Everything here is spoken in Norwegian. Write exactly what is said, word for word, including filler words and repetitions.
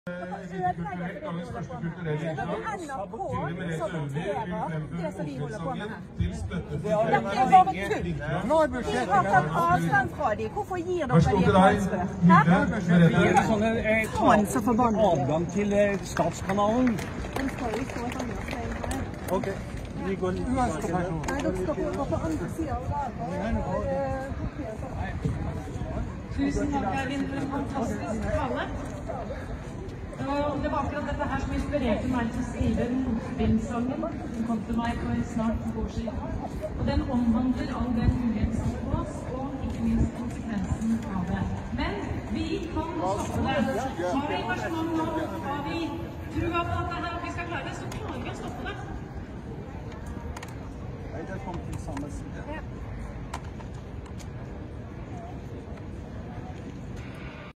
Kulturelt, dagens første kulturelle innslag. Tydelig med det Sølvi vil fremføre Oslo-sangen til støtte for Nå er budsjettet. Vi har tatt avstand fra dem. Hvorfor gir dere dem et transfer? Faen, så forbannet. Adgang til statskanalen. Den skal jo ikke få et annet sted. Ok, vi går uansett. Nei, dere skal gå på andre siden av veien. Tusen takk, Erlin, for en fantastisk tale. Og det var akkurat dette her som inspirerte meg til å skrive Nordvind-sangen, som kom til meg for snart to år siden. Og den omhandler all den muligheten som er på oss, og ikke minst konsekvensen av det. Men vi kan stoppe det. Har vi engasjement nå, har vi trua på at det her vi skal klare det, så klarer vi å stoppe det. Nei, det kommer til samme side.